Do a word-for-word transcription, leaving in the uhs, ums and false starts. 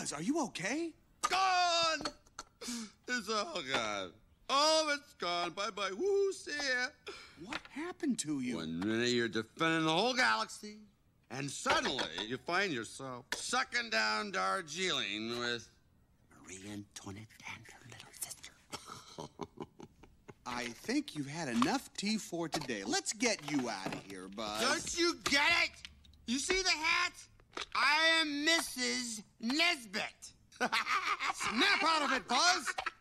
Buzz, are you okay? Gone! It's all gone. All of it's gone. Bye-bye. Woo, see ya. What happened to you? One minute you're defending the whole galaxy, and suddenly you find yourself sucking down Darjeeling with Marie Antoinette and her little sister. I think you've had enough tea for today. Let's get you out of here, Buzz. Don't you get it? You see the hat? I am Missus Nesbitt. Snap out of it, Buzz!